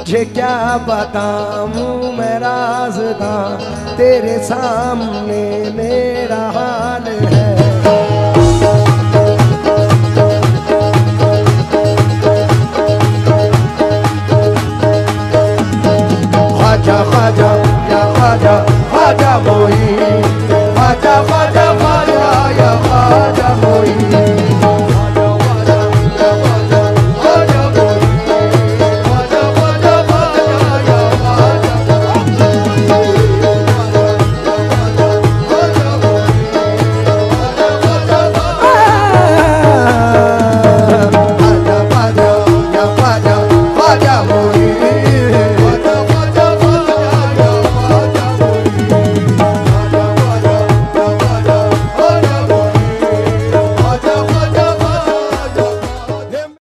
तुझे क्या बताऊं मैं राज़दां, तेरे सामने मेरा हाल है। ख्वाजा ख्वाजा या ख्वाजा ख्वाजा मोई